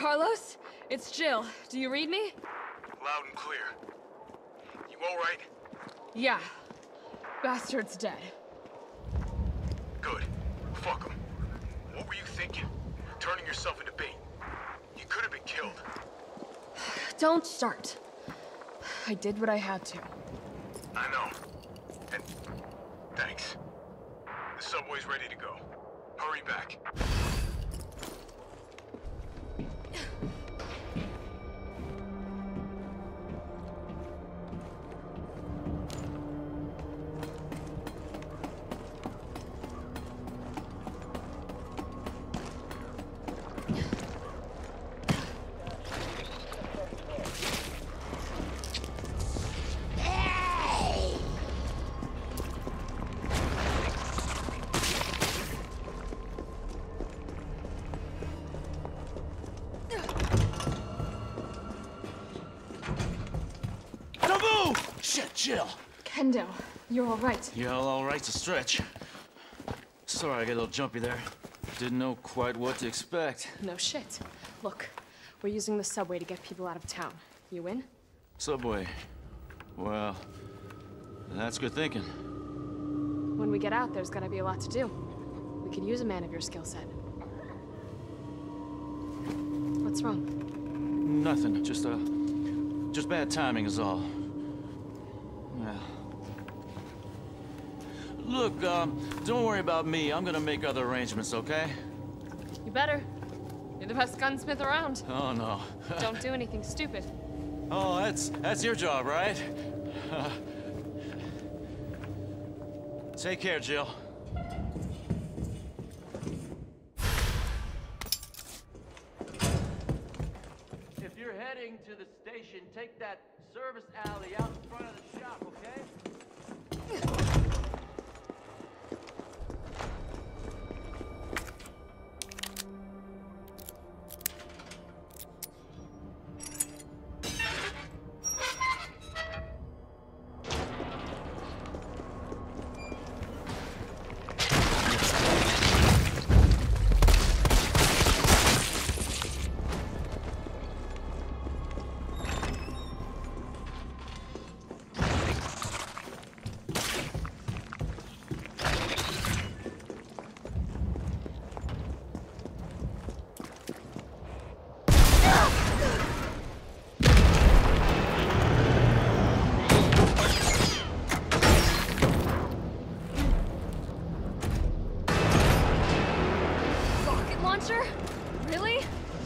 Carlos, it's Jill. Do you read me? Loud and clear. You all right? Yeah. Bastard's dead. Good. Fuck him. What were you thinking? Turning yourself into bait. You could have been killed. Don't start. I did what I had to. I know. And thanks. The subway's ready to go. Hurry back. Jill! Kendo, you're all right. Yeah, all right's a stretch. Sorry I got a little jumpy there. Didn't know quite what to expect. No shit. Look, we're using the subway to get people out of town. You in? Subway. Well, that's good thinking. When we get out, there's gonna be a lot to do. We could use a man of your skill set. What's wrong? Nothing. Just bad timing is all. Yeah. Look, don't worry about me. I'm gonna make other arrangements, okay? You better. You're the best gunsmith around. Oh, no. Don't do anything stupid. Oh, that's your job, right? Take care, Jill. If you're heading to the station, take that service alley out in front of the shop, okay? Really?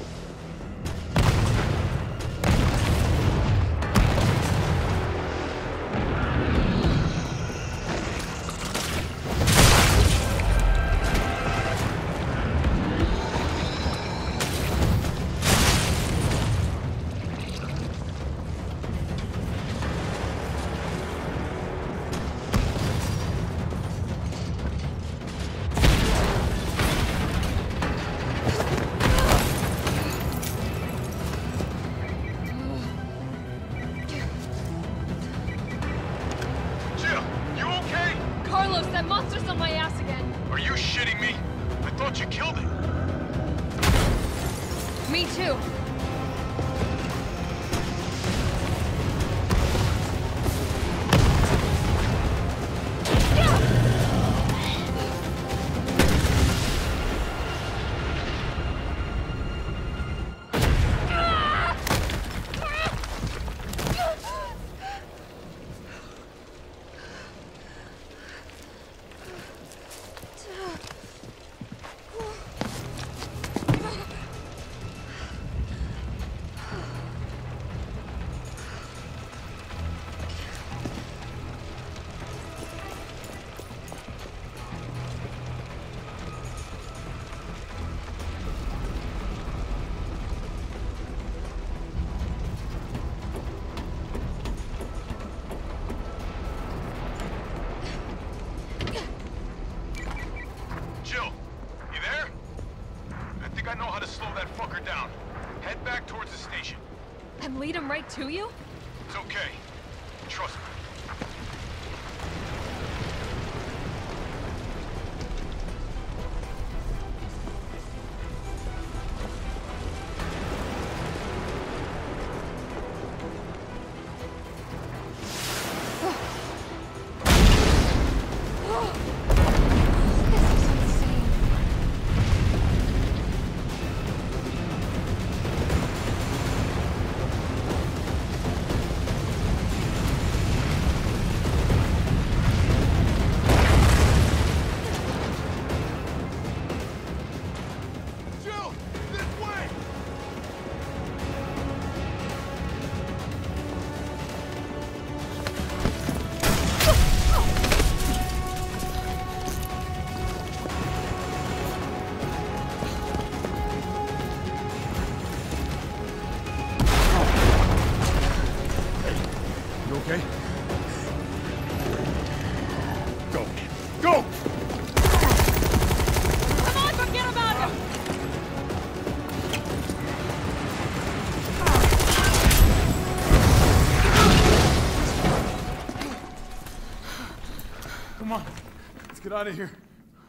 Carlos, that monster's on my ass again. Are you shitting me? I thought you killed it. Me too. Jill, you there? I think I know how to slow that fucker down. Head back towards the station. And lead him right to you? It's okay. Trust me. okay? Go. Go! Come on, forget about him! Come on. Let's get out of here.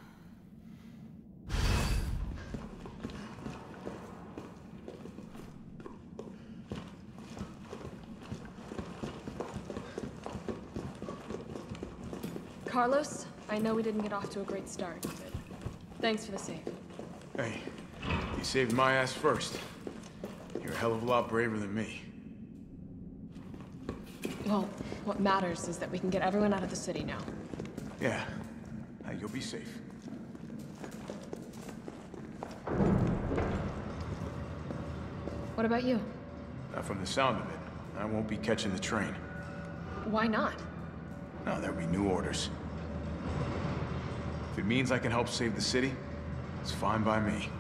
Carlos, I know we didn't get off to a great start, but thanks for the save. Hey, you saved my ass first. You're a hell of a lot braver than me. Well, what matters is that we can get everyone out of the city now. Yeah. You'll be safe. What about you? From the sound of it, I won't be catching the train. Why not? No, there'll be new orders. If it means I can help save the city, it's fine by me.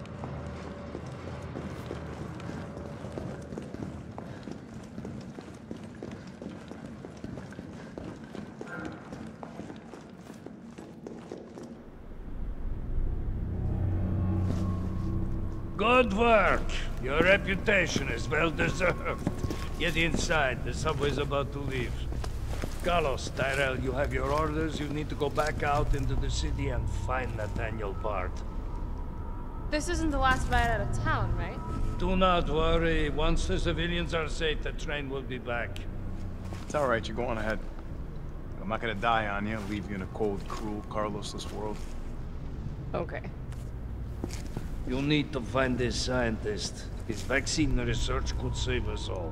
Good work. Your reputation is well deserved. Get inside. The subway's about to leave. Carlos, Tyrell, you have your orders. You need to go back out into the city and find Nathaniel Bard. This isn't the last ride out of town, right? Do not worry. Once the civilians are safe, the train will be back. It's all right, you go on ahead. I'm not gonna die on you, leave you in a cold, cruel, Carlosless world. Okay. You need to find this scientist. His vaccine research could save us all.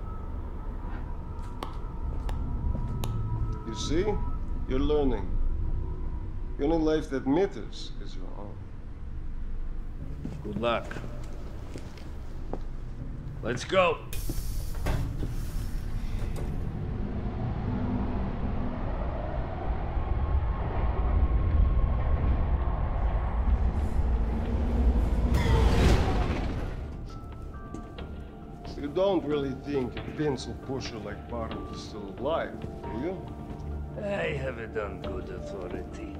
You see? You're learning. The only life that matters is your own. Good luck. Let's go. You don't really think a pencil pusher like Bard is still alive, do you? I have it on good authority.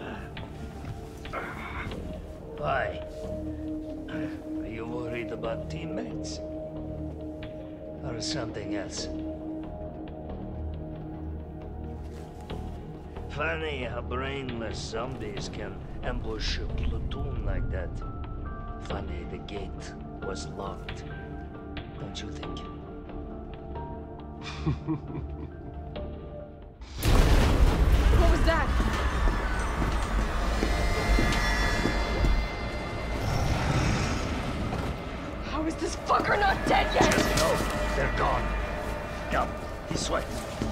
Why? Are you worried about teammates? Or something else? Funny how brainless zombies can ambush a platoon like that. Funny the gate was locked. Don't you think? What was that? How is this fucker not dead yet? Just know they're gone. Come, this way.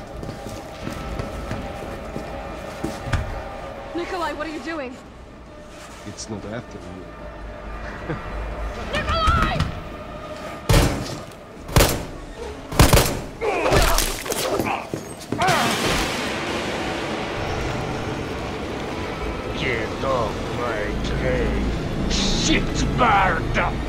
Nikolai, what are you doing? It's not after you. Nikolai! Get off my train, shit bird!